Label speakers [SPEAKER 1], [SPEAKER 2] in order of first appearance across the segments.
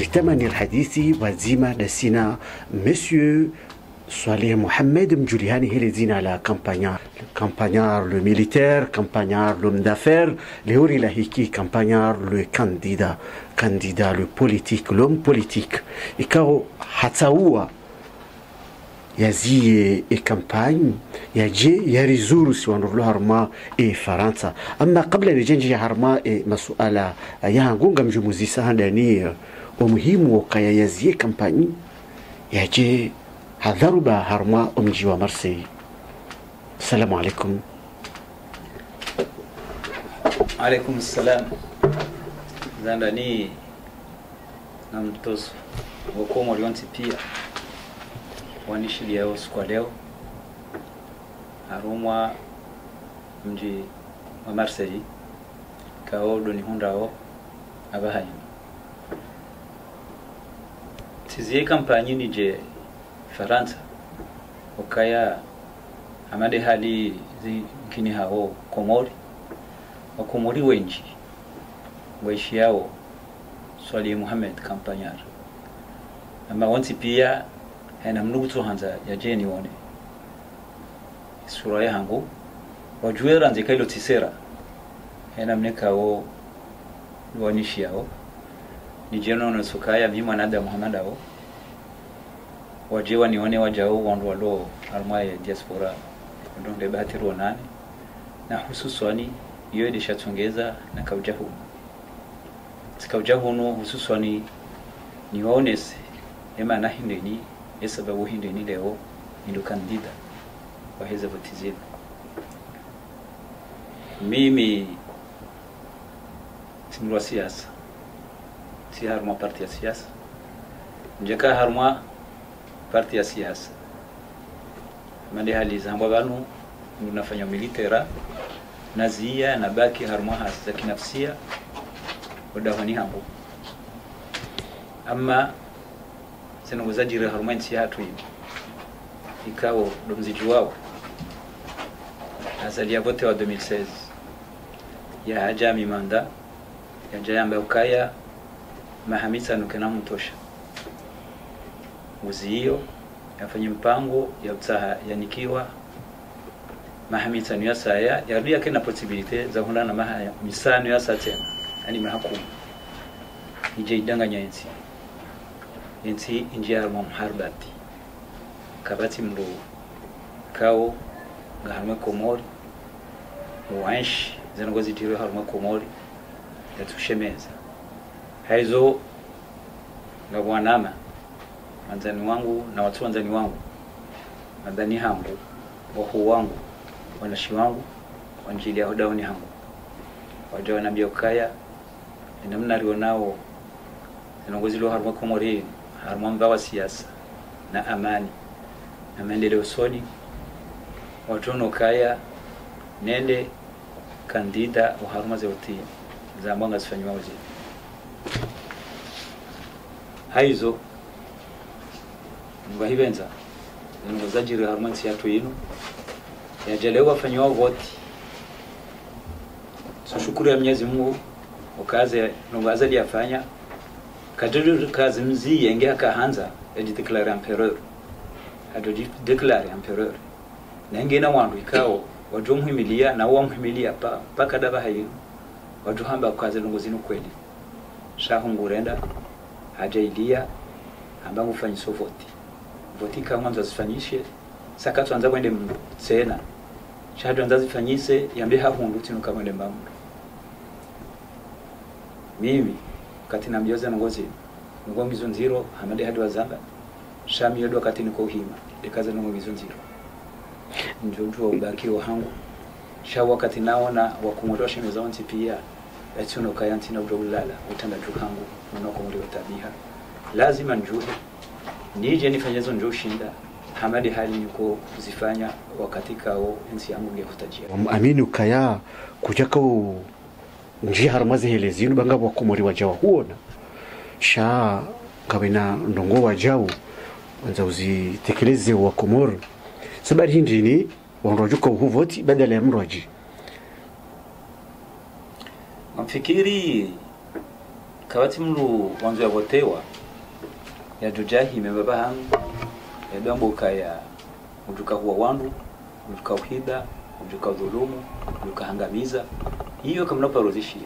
[SPEAKER 1] لتمن الحديث وزيما دسينا مسيو Swaleh Mohamed Mjuliani hele zina la campagnard le militaire, campagnard l'homme d'affaires, Léori Lahiki, campagnard le candidat le politique, l'homme politique. Et quand Hatsaoua yazi et campagne, yaji yarizuru si wanurlo harma e Faransa. Amma kabla nijenji harma e masuala yahangunga mjumuzisa handani umuhimu wakaya yazi campagne yaji هذا هرما أمجي ومرسي. السلام عليكم.
[SPEAKER 2] عليكم السلام. Zandani na mtoso wakomo walionti pia wanishilia usiku leo harumwa mji wa Marseille kao doni hundao abahayi tizie kampani nije Faransa ukaya amade hali zikini hao Komori wakomori wengi waishi yao Swaleh Mohamed campagnard ama wanti pia hena mnugutu hanza ya jeni wone sura yangu wajue ranze kailo tisera hena mnekao wanishi yao ni jeno na sukaya bima nada Muhammad ao wajewa nione wajao wandu walo almaye diaspora ndio debatiru nani na hususani hiyo ilishatongeza na kaujahu sikaujahu hususani ni waonese ema na hindeni sababu hindeni leo ndio kandida wa hizo votizini mimi simulwa siasa si harma parti ya siasa njeka harma parti ya siasa mali hali zamba banu unafanya militera nazia na baki harma hasa kinafsia wadawani hangu ama sina wazajiri harma nsi hatu hivi ikao domziji wao asali ya vote wa 2016 ya hajami manda ya jayamba ukaya mahamisa nukena mtosha uziyo yafanya mpango ya utaha yanikiwa mahamisa ni yasaya yarudia kena possibility za hundana mahaya misano yasa tena yani mahakumu ije idanganya ensi injia mu harbati kabati mlo kao ngahamwe Komori muanshi zangozi tiro harma Komori yatushemeza haizo ngabwanama wanzani wangu na watu wanzani wangu nadhani hangu wahu wangu wanashi wangu wanjili ya hodawani hangu wajawa na biokaya namna rionao zinongozi lo harma Komori harma mbawa siasa na amani na maendeleo soni watono kaya nende kandida wa harma zauti za mwanga zifanywa wazi haizo mwahibenza zinongozajiri harma nsi yatu yinu yajalewa fanywa vote so shukuru ya Mwenyezi Mungu ukaze nongaza liyafanya kadiri kazi mzi yenge akahanza yajideclare empereur empereur na ngena wandu ikao watu muhimilia na uwa muhimilia paka daba hayo watu hamba kazi nongozinu kweli shahungurenda hajailia amba mufanye voti kama mzazifanyishe sakatu anza kwende tena shahadu anza zifanyise yambe hahundu tinu kama ndemba mtu mimi kati na mjoza ngozi ngombizo nziro hamade hadi wazamba shami yodo kati niko hima dekaza ngombizo nziro njojo ubaki hangu sha wakati naona wakumorosha mezonti pia yatuno kayanti na udolala utanda juhangu unakomuli tabia lazima njue nije nifanyezo njoo shinda hamadi hali niko kuzifanya wakati kao nsi yangu ngekutajia
[SPEAKER 1] amini ukaya kujako njia harmazi helezinu banga wakomori wajawa huona sha kabina ndongo wajawu wanza uzitekeleze wakomori sabari hindini wanrojuka uhuvoti badala ya mroji
[SPEAKER 2] mfikiri kawati mlu wanzo ya votewa ya jojahi mebaba hangu ya damboka ya ujuka huwa wandu ujuka uhida ujuka dhulumu ujuka hangamiza hiyo kama naparozishia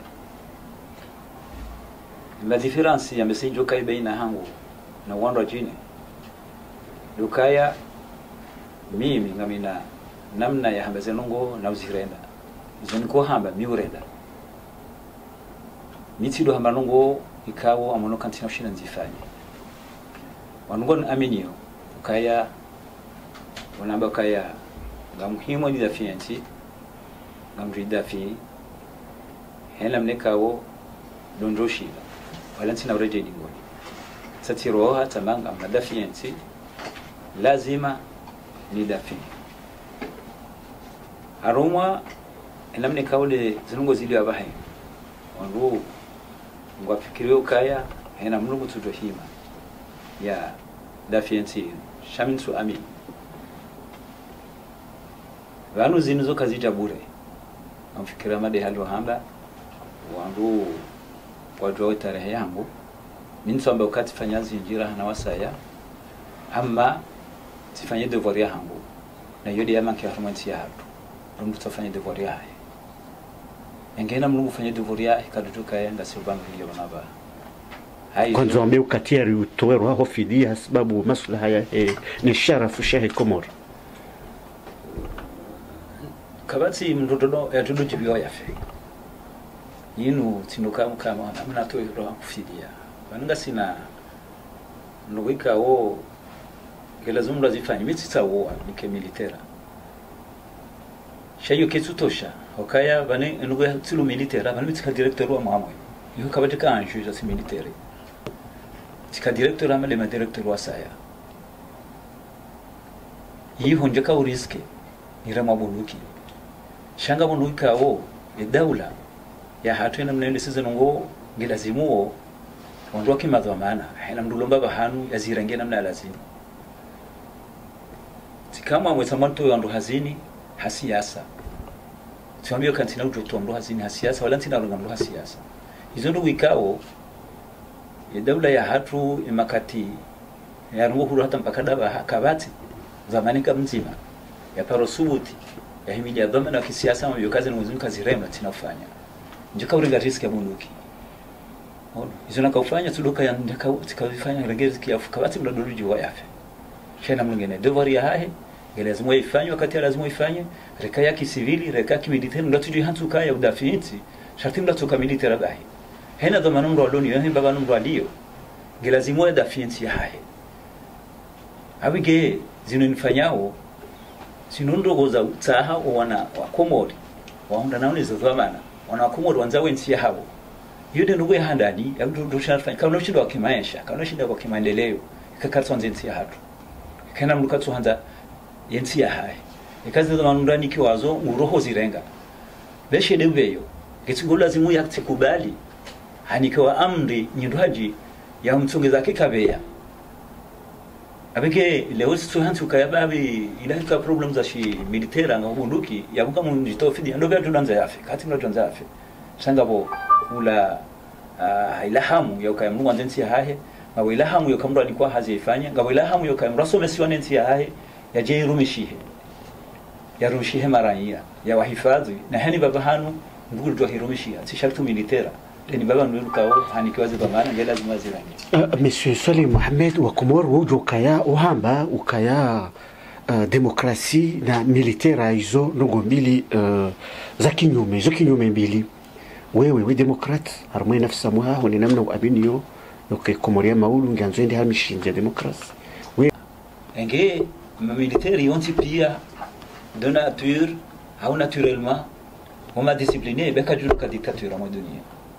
[SPEAKER 2] la difference ya message kai baina hangu na wandu wa jini dukaya mimi ngamina namna ya hambaze nongo na uzirenda zoniko hamba miurenda mitido hamba nongo ikawo amono kantina ushina nzifanye wanungo aminio kaya wanamba kaya ngamuhimo ni dafienti ngamridafi hela mnekawo donjoshi walantina ureje dingoni satiroha tamanga madafienti lazima ni dafi aroma enamne kaule zinungo zili abahe wangu ngwafikirio kaya hena mlungu tudohima ya dafienti shaminsu amin vanu zinuzo kazija bure amfikira made halo hamba wangu wajua tarehe yangu minso amba ukati fanyazi njira na wasaya amma tifanye devoir yangu na yodi yama kia harmanti ya hatu rungu tafanye devoir yae engena mlungu fanye devoir yae kadutuka ya nga silbangu hiyo wanaba
[SPEAKER 1] kwanza wame ukatiari utoweru haho fidia sababu maslaha ya ni sharafu shahe Komoro
[SPEAKER 2] kabati mdodo ya tudu jibiwa yafe yinu tinuka mkama namna to yoro kufidia banga sina nogika wo gelazumra zifanye mitsa wo nike militera shayo ketutosha okaya bane nugo tsilu militera bane mitsa directeur wa mamwe yo kabati ka anju za militera tika directeur amale ma directeur wa saya yi honjeka uriske nirama buluki shanga bonuka wo edaula ya hatwena mnende season ngo ngilazimuo ondoa kimadhamana hena mdulomba bahanu yazirange namna lazima tikama mwesamanto yondo hazini hasiasa tuambie kantina ujoto ndo hazini hasiasa wala ntina ndo hasiasa hizo ndo wikao ya daula ya hatu imakati ya rungu huru hata mpaka daba kabati zamani kama mzima ya parosubuti ya himidi ya dhamana wa kisiasa mabio kazi na mwezimu kazi rema tinafanya njika urenga riski ya bunduki hizo nakaufanya tudoka ya ndaka tikavifanya regezi kiafu kabati mladoluji wa yafe shena mwingine devoir ya hahe lazima ifanywe wakati lazima ifanye reka ya kisivili reka kimilitari ndatuji hantu kaya udafiinti sharti mlatoka militari bahi hena dhamana ndo aloni yohe baba ndo alio lazima udafiinti ya hahe abige zino nifanyao sinundo goza utaha wana wakomori waunda naone zo dhamana wana wakomori wanzawe nsi ya habo yude ndugu ya handani ya mtu dushanafanya kama noshinda wa kimaisha kama noshinda wa kimaendeleo ikakatwa nzi ya hatu kana mlukatsu handa yensi ya hai ikazi za manundani kiwazo uroho zirenga beshe debeyo getsigula zimu yaktikubali hanikawa amri nyindwaji ya mtsongeza kikabeya abeke leo situ hantu kayababi ilaka problems za shi militera ngabunduki yabuka munjitofidi ndo bya tunanza yafe kati mlo tunanza yafe sangabo ula ilahamu yoka mungu anzensi ya hahe ngabo ilahamu yoka mro alikuwa hazifanya ngabo ilahamu yoka mro somesiwa nensi ya hahe ya je rumishihe ya rumishihe marania ya wahifadhi na hani baba hanu ndugu ndo hirumishia si shartu militera ni baba ndio kao hanikiwazi dhamana ngela lazima zirangi
[SPEAKER 1] Monsieur Saleh Mohamed wa Komoro wujo kaya uhamba ukaya demokrasi na militera hizo ndogo mbili za kinyume mbili wewe demokrat harmoni nafsa mwa honi namna uabinio yoke Komoria maulu nganzende hamishinja demokrasi we
[SPEAKER 2] enge militeri onti pia de nature au naturellement on m'a discipliné beka julu ka dictature mo dunia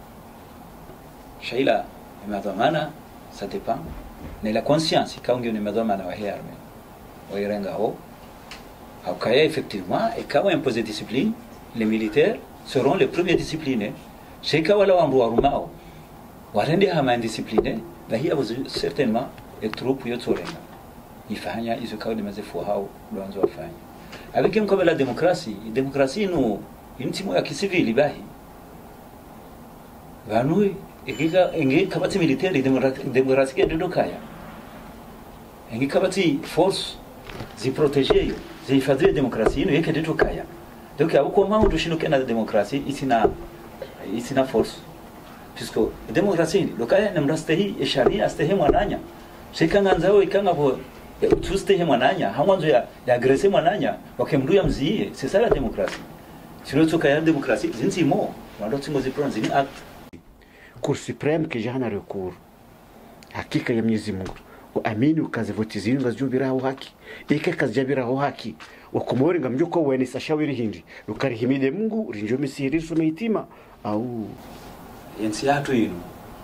[SPEAKER 2] shaila imadhamana ça dépend mais la conscience quand on imadhamana wa herme wa irenga ho au kaya effectivement et quand on impose discipline les militaires seront les premiers disciplinés c'est quand wala wandu warumao warende hama discipliné na hiya certainement et troupe yotorenga ifanya hizo kauli mazefu hao ndio wafanya avec comme la démocratie nous intimo ya kisivili bahi vanui ingi kabati military demokrasia ndio kaya ingi kabati force zi protéger zi hifadhi demokrasia ino yake ndio kaya donc uko mao tushinuke na demokrasia isina force puisque demokrasia ndio kaya na mrastehi sharia astehe mwananya shikanga nzao ikanga bo tustehe mwananya hamwanzo ya agrese mwananya wakemruya mziye c'est ça la démocratie sinon tu kaya demokrasia zinzimo wando tingo zi pronzi ni act
[SPEAKER 1] Cour supreme que jana recours hakika ya Mwenyezi Mungu uamini ukazivoti zinu ngazijubiraho haki ike kazijabiraho haki wakomori ngamjuko weni sashawiri hindi ukarihimide Mungu rinjo misiriso meitima au
[SPEAKER 2] yensi yatu ino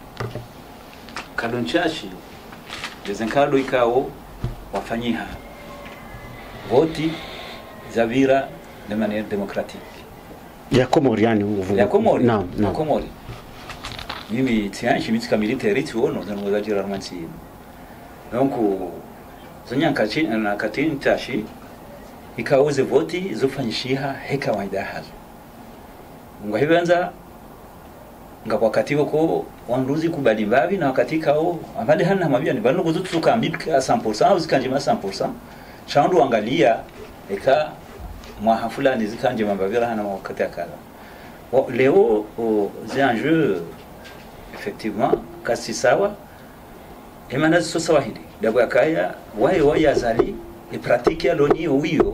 [SPEAKER 2] kadonchashi dezenkado ikao wafanyiha voti zavira de manière démocratique
[SPEAKER 1] ya Komori yani uvumu
[SPEAKER 2] ya Komori
[SPEAKER 1] na
[SPEAKER 2] Komori mimi tianshi mitika military tuono zangoza jira romansi donc zonyankachi na katini tashi ikauze voti zofanyishiha heka waida hazo ngahibanza ngakwakati ko wanduzi kubali mbavi na wakati kao abandi hana mabia ni bano kuzutuka mbika 100% au zikanjima 100% chandu angalia eka mwa fulani zikanjima mbavira hana wakati akala leo les enjeux effectivement kasi sawa emana so sawa hili dabo yakaya wae yazali e pratique aloni uyo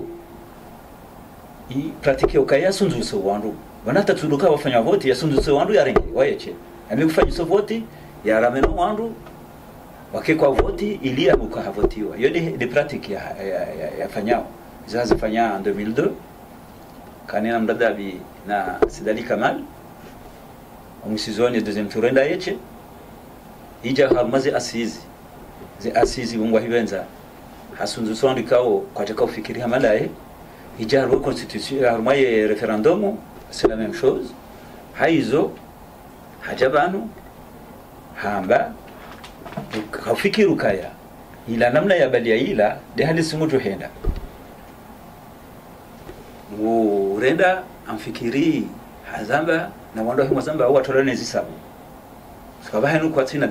[SPEAKER 2] i pratique ukaya sunzuso wandu wanata tuduka wafanya voti ya sunzuso wandu yarenge waeche amekufanya so voti ya rameno wandu wakekwa voti ili abuka havotiwa yodi de pratique ya fanyao zazi fanya en 2002 kanina mdadabi na Sidali Kamal umusizoni deuxième tour enda yeche ija hamaze asizi ungwa hibenza hasunzu sondi kao kwa taka ufikiri hamalaye ija ro constitution harmaye referendum c'est la même chose haizo hajabanu hamba ukafikiru kaya ila namna ya balia ila de halisi mtu henda urenda amfikiri hazamba na wando himo zamba au atorane zisabu sikaba hanu kwa tina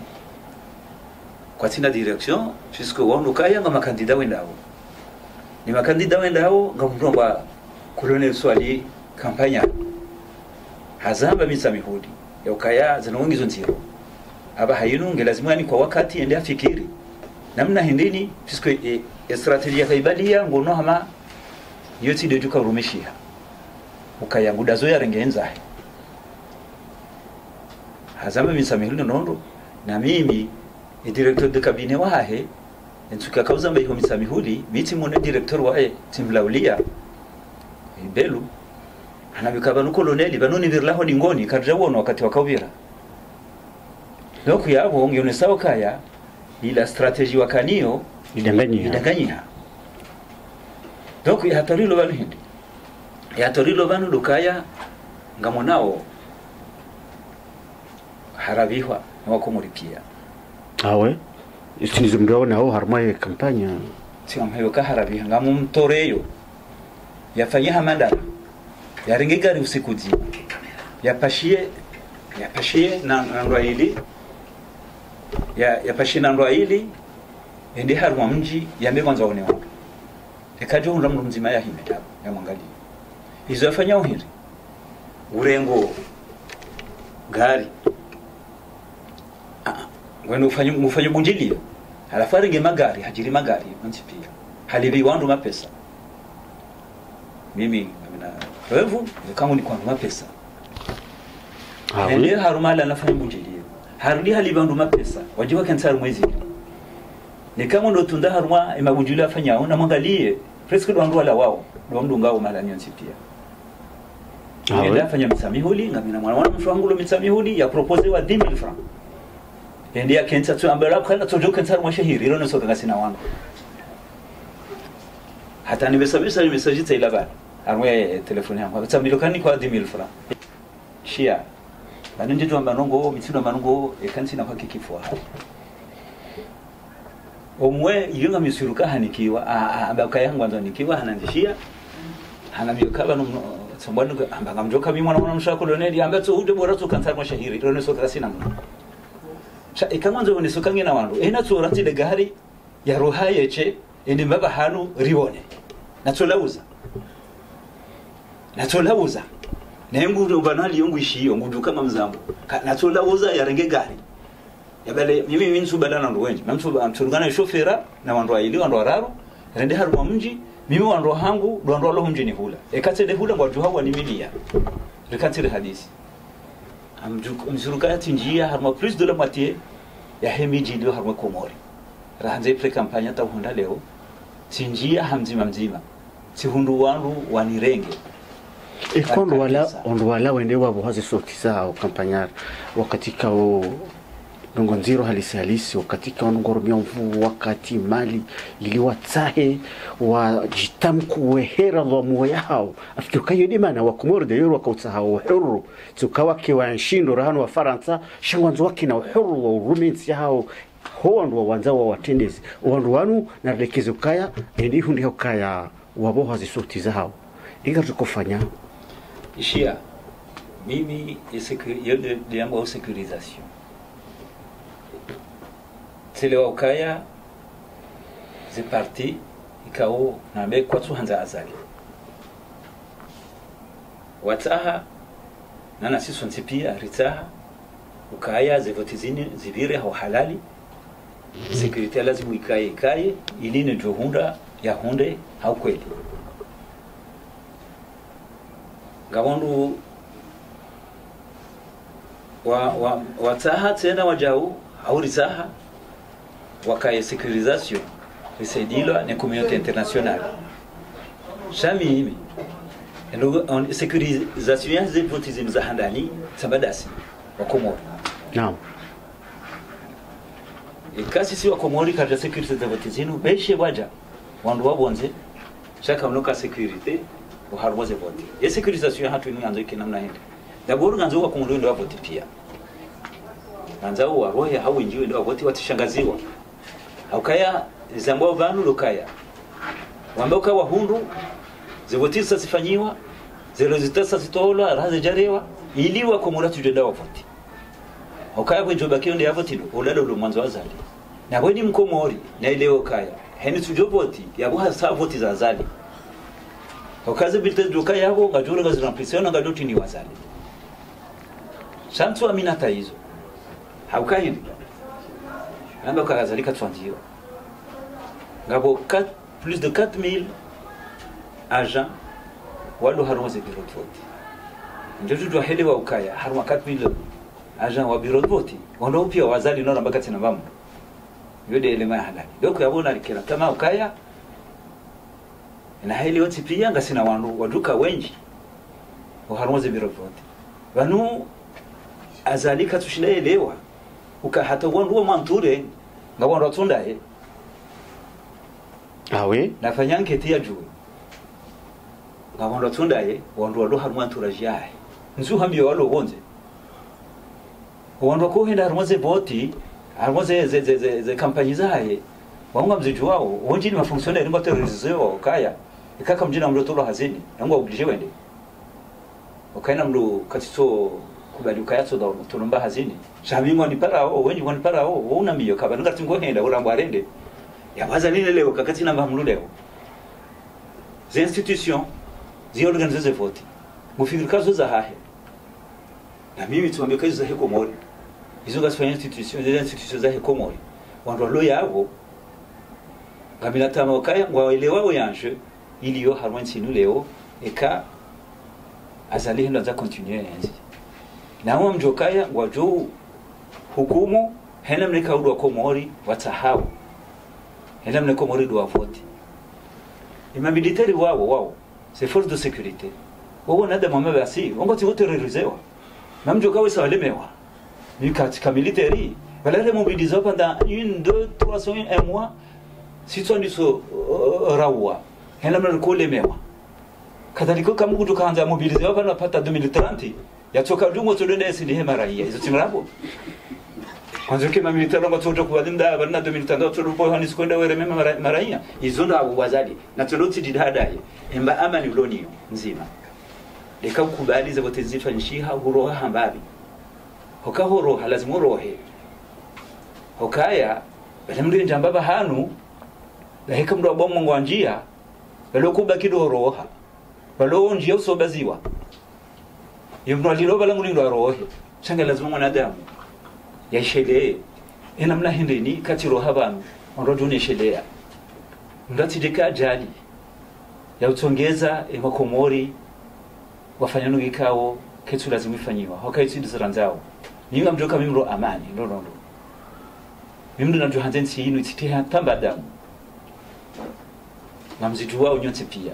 [SPEAKER 2] direction puisque wando kaya ngama kandida wendao ni makandida wendao ngamndongwa colonel swali kampanya hazamba misa mihudi ya ukaya zinaongizo nziro aba hayinu ngelazimani kwa wakati ende afikiri namna hindini puisque strategia kaibalia ngono hama yoti de duka rumeshia ukaya ngudazo yarengenza hazamba misamihuli nondo na mimi directeur de cabinet wahe ntuka kauza mbaho misamihuli miti mone directeur wae timlaulia ibelu anabikaba no colonel banoni virlaho dingoni kadrawona wakati wakawira donc yabo ngione sawa kaya ila strategie wakanio idanganyia donc yatorilo balindi yatorilo banu dukaya ngamonao harabihwa wakomuripia
[SPEAKER 1] awe istinizo mdao nao harmaye kampanya
[SPEAKER 2] tiamhayo ka harabiha ngamumtoreyo yafanyia mandala yaringigari usiku nzima yapashie na ndwaili yapashie na ndwaili ende harwa mji yamekwanza one wangu ekaje unda mndu mzima ya himeta ya mwangalia hizo yafanya uhiri urengo gari wenu ufanye bunjilio halafu aringe magari hajiri magari mtipia halibi wandu mapesa mimi na revu kama ni kwa mapesa ndio harumala anafanya bunjilio harudi halibi wandu mapesa wajiwa kansaru mwezi ni kama ndo tunda haruma imabunjilio afanya una mwangalie presque ndo wala wao ndo mdungao mala nyonsi pia ndio afanya msamihuli ngamina mwana mshwangulo msamihuli ya propose wa 10000 francs ndia kenza tu ambera kana tojo kenza mwashahiri ilo nosoka ngasina wangu hata nimesabisa message ila bana arwe telefoni yangu hata milokani kwa 10000 francs shia bana ndio manongo mitindo manongo ekansi na kwa kikifua omwe yunga misuruka hanikiwa abaka yangu anzo nikiwa hanandishia hanamiyokaba no sombwana amba mjoka mimi mwana mshaka koloneli amba to ude bora to kantar mashahiri rone so kasina mno sha ikamwanzo ni sokange na wandu ena to rati de gari ya roha yeche ende mbaba hanu rione na tolauza nengu banali yongu ishiyo ngudu kama mzambo na tolauza ya renge gari yabale mimi nsubadana ndo wenji mturugana shofera na wandu aili wandu araro rende haru mji mimi wandu hangu ndo lo mjini hula ekatede hula ngwatu hawa ni milia rekatire hadisi mzurukati njia harma plus de la moitié ya hemiji ndio harma komori rahanze pre campagne ta hunda leo sinjia hamzima sihundu wandu wanirenge
[SPEAKER 1] ikondo wala wende wabo hazi soti zao kampanyar wakati kao ngonziro halisi wakati kao ngoromia mvu wakati mali iliwatahe wa jitamku wehera wa moyao afikuka yodimana wa Komori de yoro wakautaha uhuru tukawa kiwa nshindo rahano wa Faransa shangwanzo waki na uhuru wa urumensi yao howandu wanzawa watendezi wandu wanu na rekezo kaya ndi hundi kaya wabo hazi soti zao inga tukofanya
[SPEAKER 2] ishia mimi yode diambo sécurisation tele wakaya c'est parti ikao na me kwatu hanza azali wataha nana sisi ntipia ritaha ukaya zevotizini zivire au halali sécurité lazima ikae ili ni johunda ya hunde au kweli gawandu wataha tena wajau au ritaha wakaye sécurisation risaidilwa na communauté internationale shami on sécurisation ya zevotizini za handani sabadasi wa Komori
[SPEAKER 1] naam
[SPEAKER 2] ikasi si wa Komori kaja sécurité za votizinu beshe waja wandu wabonze shaka mnoka sécurité uharwaze vote ya sécurisation hatu ni anzo kinamna hende daburu nganzo wa Komori ndio vote pia nganzo wa roho hau injiwe ndio vote watishangaziwa aukaya zambo vanu lokaya wamboka wa hundu zivotisa sifanyiwa zero zitasa sitola raze jarewa ili wa Komori tujenda wa vote aukaya bwenjo bakio ndio vote olalo lo mwanzo wazali na bweni Mkomori na ile okaya heni tujovoti yabo hasa voti za azali okaze bilte dokaya yabo ngajura ngazirampisiona ngadoti ni wazali santu aminata hizo haukaidi namba kazalika twandio ngabo plus de 4000 agents walo haruze biro voti ndio tu helewa ukaya haruma 4000 agents wa biro voti wando pia wazali nona mbakati na bamu yode elema halali doko yabona likira kama ukaya na hili wote pia ngasina wandu waduka wenji uharuze biro voti banu azalika tushinaelewa uka hata wandu wa manture ngabona tundaye
[SPEAKER 1] awe
[SPEAKER 2] nafanya nketi ya juu ngabona tundaye wandu wa haruma mantura jaye nzu hamyo walo bonze wandu ko henda haruze voti haruze ze kampanye zaye wanga mziju wao wonji ni mafonctionnaire ngo terroriseo kaya ikaka mjina mlo tolo hazini nango oblige wende okaina mlo katito kubali ukayatso da tulumba hazini shamingo ni parao wenji woni parao wona miyo kaba ngati ngohenda urambo arende yabaza nile leo kakati na mamlu leo les institutions zi organize ze vote mufikiri kazo za hahe na mimi tuambie kazo za Komori izo gasifanya institutions za Komori wandu lo yabo ngamila tama kaya ngwaelewa yanje iliyo harwansi nu leo eka azali ndo za continuer enzi na wao mjokaya ngwajo hukumu hena mnika udwa Komori watahau hena mnika Komori do vote ima militaire wao c'est force de sécurité wao nada mama basi ngoti wote terrorisewa na mjokawe sawalemewa ni katika militaire balere mobiliser pendant 1 2 3 semaines un mois si tu as rawa hela mnakolemewa kadhalika kama mtu kaanza mobiliser hapa napata 2030 yatoka dungo tudende sidi hema raia hizo timrabo kwanza kama militari ngo tutoka kubalinda bana 2030 turupo hani sikwenda were mema maraia hizo ndo abo wazali na tuloti didadaye emba amani uloni nzima leka kubali za bote zifanyishiha huroha hambabi hoka horoha lazima rohe hokaya balamri njamba hanu laheka mdo bomo ngwanjia balokuba kidoroha balo njia usobaziwa yimno liloba langu ndo rohe changa lazima mwanadamu yashele ina mla hindini kati roha banu ondojune shelea ndati deka jali ya utongeza emakomori wafanyano gikao ketu lazima ifanywa hokaitu dizaranzao ninga mjoka mimro amani ndo mimro na johanzensi inu ititia tamba damu na mzijua unyonte pia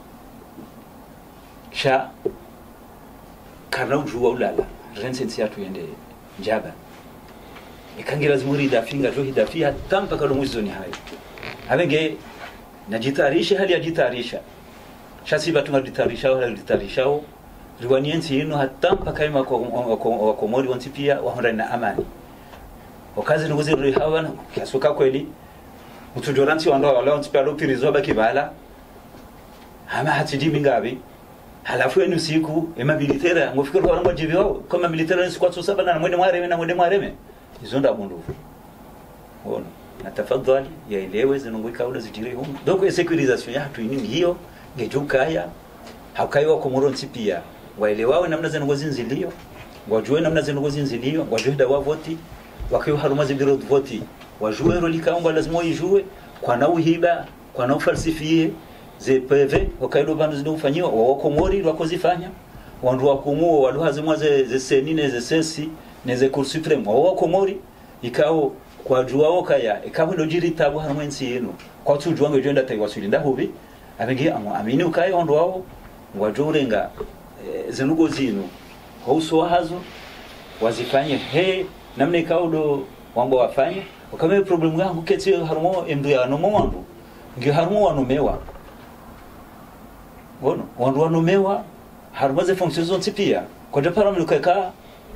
[SPEAKER 2] sha karna ujua ulala rensensi yatu yende njaba ikangira zimuri dafinga jo hidafia tampa kalo mwizo ni hayo habenge najitarisha hali ajitarisha shasi batu ngajitarisha wala jitarisha riwaniensi ino hatampa kaima kwa komori wanti pia wahonda na amani wakazi nuguzi ruri hawana kiasuka kweli utujoranti wando wala wanti pia lopirizo baki bala hama hatijimi ngabi halafu enu siku ema militera ngofikiri kwa wangu jibi wao kama militera ni siku saba na mwende mwareme izonda bundufu ona na tafadhali yaelewe zinungui kaula zijiri humu doko securisation ya hatu ini hiyo ngejukaya hakaiwa komoronti pia waelewawe namna zinungozi nzilio wajue namna zinungozi nzilio wajue dawa voti wakiwa haruma zibiro voti wajue roli kaunga lazima ijue kwa na uhiba kwa na ufalsifie ze PV wakaido bandu zinufanywa wakomori wakozifanya wandu wakumu waluhazimwa ze senine ze sensi neze cour supreme wakomori ikao kwa juwao kaya ikabu ndojiri tabu harumwensi yenu kwa tujua ngejenda taiwasulinda hubi abenge amini ukaye ondo wao wajorenga zenugo zinu hauso hazo wazifanye he namna ikaudo wambo wafanye wakame problem yangu keti harumo emdu ya nomo wandu ngi harumo wanomewa wono wandu wanomewa harumo ze fonctions pia kwa japara mlukeka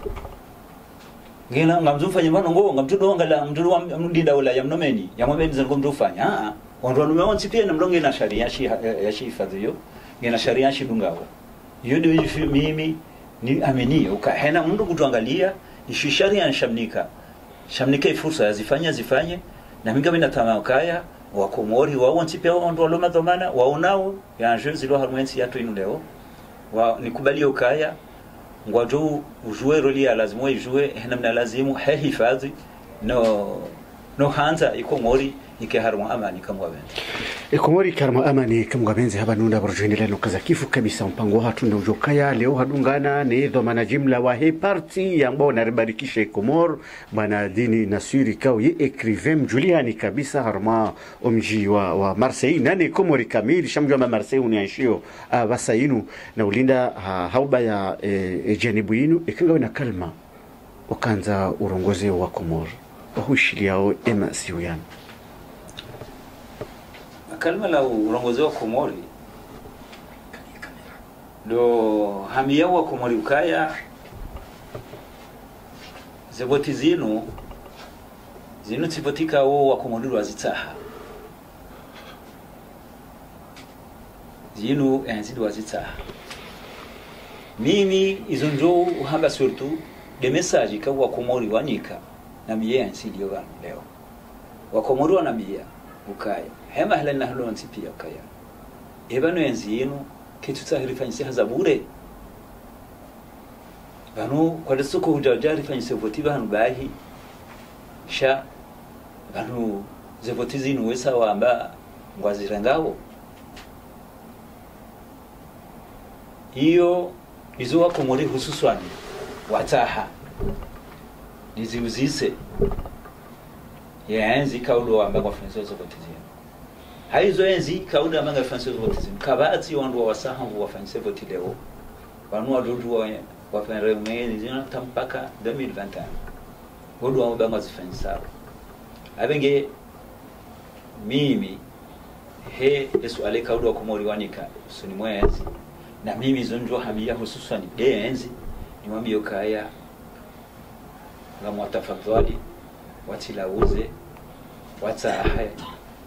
[SPEAKER 2] ngena ngamzufanya manongo ngamtudo ngala mtudo mdinda wala yamnomeni yamomeni zango mtufanya wandu wanomewa pia na mronge na sharia ya hifadhiyo ngena sharia shidungawa yodi wifi mimi ni amini ukahena mundu kutuangalia ishi sharia nshamnika fursa zifanye na minga mina tamakaya wakomori wao ntipea wandu waloma dhamana waonao ya njoo zilo harmwensi yatu inu leo wa nikubalia ukaya ngwajo ujue roli ya lazima ijue namna lazimu hifadhi no hanza ikomori ikeharmu amani kamwabenzi
[SPEAKER 1] ikomori karma amani kamwabenzi haba nunda borjeni leno kaza kifu kabisa mpango hatu ndo ujokaya leo hadungana ni dhamana jimla wa he parti ya ambao naribarikisha ikomor bana dini nasiri kao ye écrivain Juliani kabisa harma omji wa Marseille nani ikomori kamili shamjwa ma Marseille unianshio basainu na ulinda hauba ya janibu yinu ikinga na kalma ukanza urongozi wa komor wahushiliao ema siuyana
[SPEAKER 2] kalma la urongozi wa komori do hamia wa komori ukaya zeboti zinu tipotika wa komori wazitaha zinu enzidi wazitaha mimi izonjo uhamba surtout de message ka wa komori wanika na miye ensidi yo leo wa komori wanabia ukaya hema hela na halo ntipia ukaya ebano enzi yenu kitu tahirifanyise hazabure bano kwa desoko hujajari fanyise votiva hanu bahi sha bano ze votizi nuwesa wamba ngwazirangao hiyo izo wako muri hususwani wataha niziuzise ya enzi kaulo wamba kwa fanyise votizi haizo enzi kauda manga fanyise votizi kabati wandu wasaha wafanyise voti leo bano wadudu wafanya remeni zina tampaka 2021 wodu wa mbanga zifanyisa abenge mimi he esu ale kaudo komori wanika suni mwezi na mimi zonjo hamia hususani enzi nimwambie ukaya la mwatafadhali watilauze watahe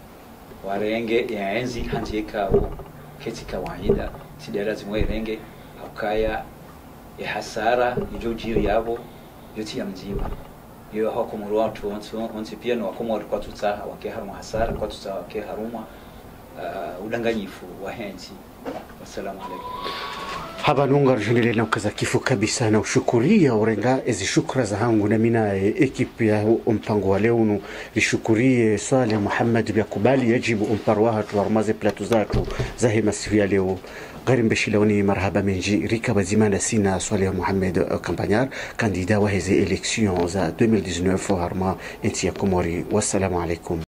[SPEAKER 2] warenge ya enzi hanjika keti kawaida tidera zimwe renge hakaya ya hasara ijojiri yabo yoti ya mjima yo hako mu watu onse pia no wako mu kwa tutsa wake haruma hasara kwa tutsa wake haruma udanganyifu wa hensi. Wassalamu alaikum.
[SPEAKER 1] Haba nunga rujunile na ukaza kifu kabisa na ushukuria orenga ezi shukra za hangu na mina ekipi ya mpango wa leunu rishukurie Saleh Muhammad biyakubali yajibu umparwaha tuwarmaze platu zatu zahe masifu ya leo غير بشيلوني مرحبا من جي ريكا بزيمان سينا صالح محمد كامبانيار كانديدا وهذه إليكسيون 2019 هرما انتيا كوموري. والسلام عليكم.